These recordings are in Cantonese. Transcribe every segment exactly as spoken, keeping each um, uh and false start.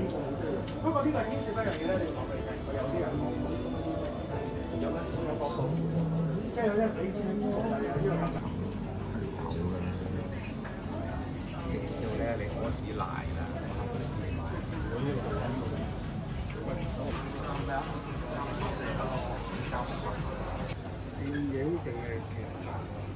不過呢個牽涉一樣嘢咧，你講俾聽，佢有啲人講有乜有角度，即係有啲俾錢係啊，呢個咁。食到咧，你可以賴啦，電影定係劇場？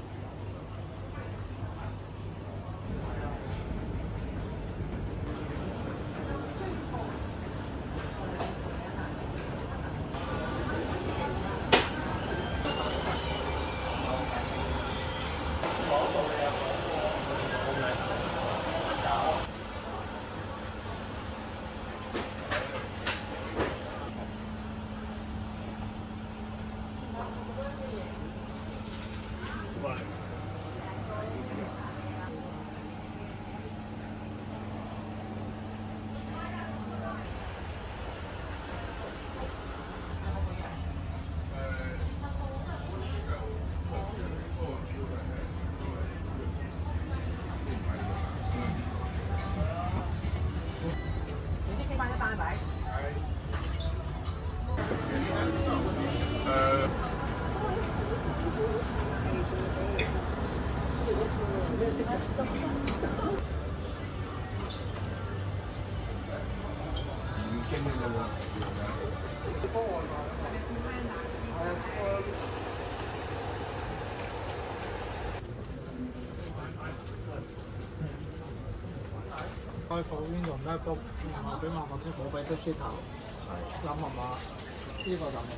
開貨邊度咩都話俾我聽，冇俾出先頭，諗係嘛？呢個就冇。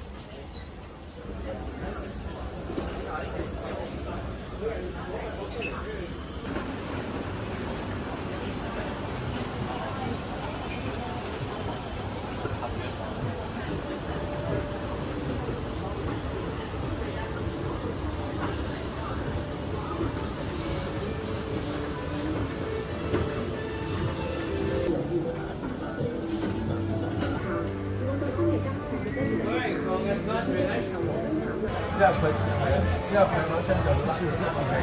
因為佢係啊，因為佢嗰陣就好似一個係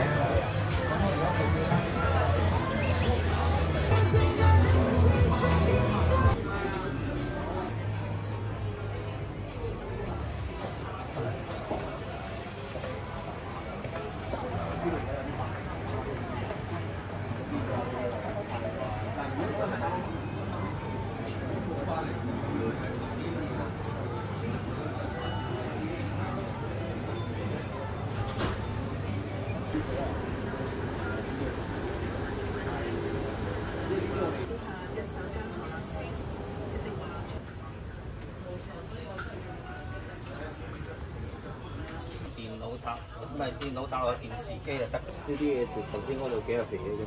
搭，唔係電腦搭落電視機就得。呢啲嘢條頭先嗰度幾入皮嘅啫。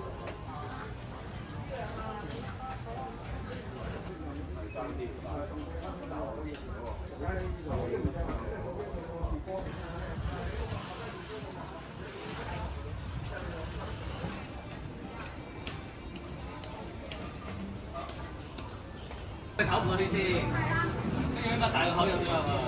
你口唔多啲先，跟住應該大個口有啲啊。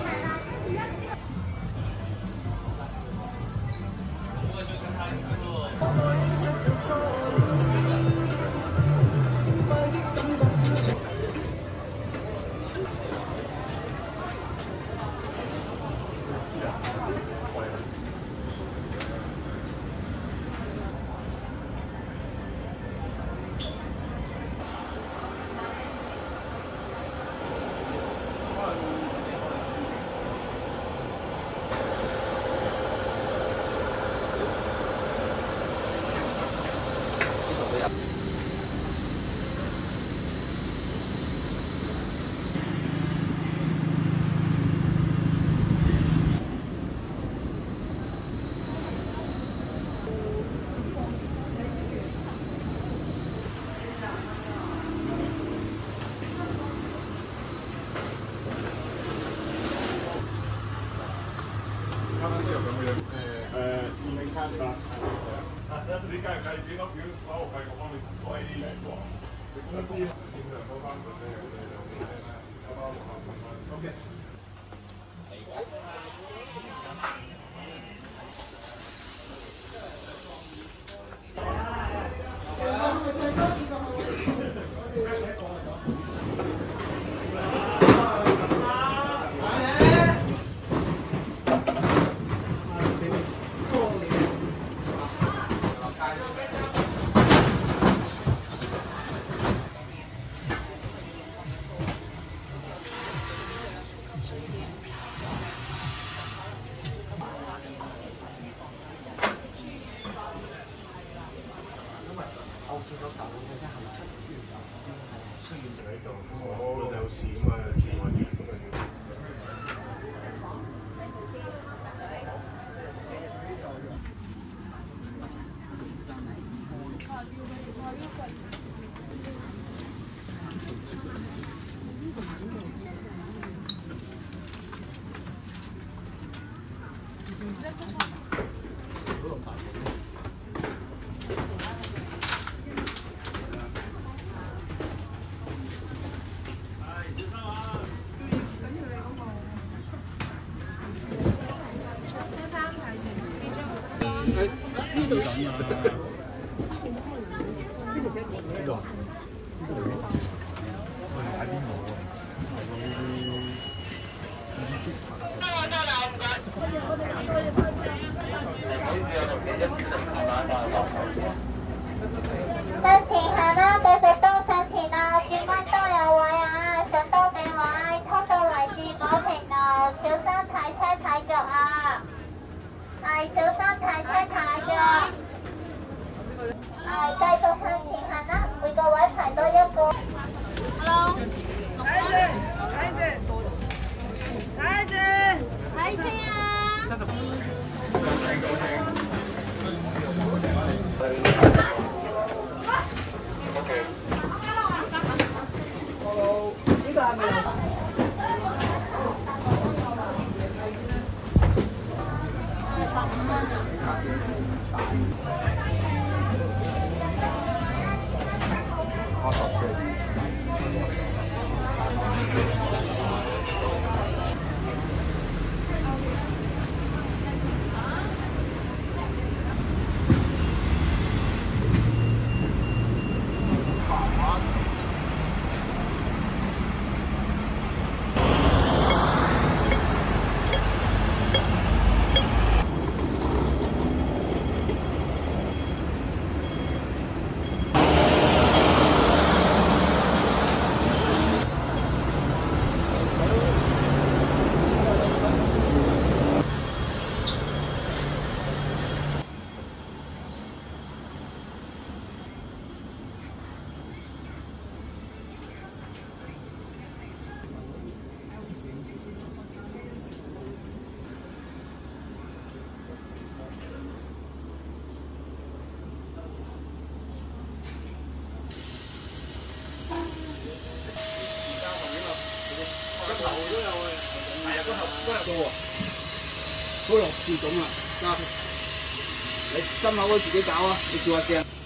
你梗係計幾多票，所有計我幫你改啲嘢喎。你公司盡量收翻佢咧，你就收翻六百蚊。O K。最多度，我有事咁啊，轉運嘅咁啊要。 呢度咁啊！呢度寫咩？呢度啊？呢度嚟我哋睇邊度喎？係呢啲呢啲職牌。 向前行啦，繼續都上前啦，轉彎都有位啊，上多幾位，通道位置冇平路，小心踩車踩腳啊！ 係小心踩車踩腳，係繼續向前行啦，每個位排多一個。Hello， 睇住，睇住，睇住，睇車啊！Hello， 呢個係咪？ 個頭都有嘅，係啊，個頭都有個喎，嗰度樹種啊，加，你心口嗰自己搞啊，你照下鏡。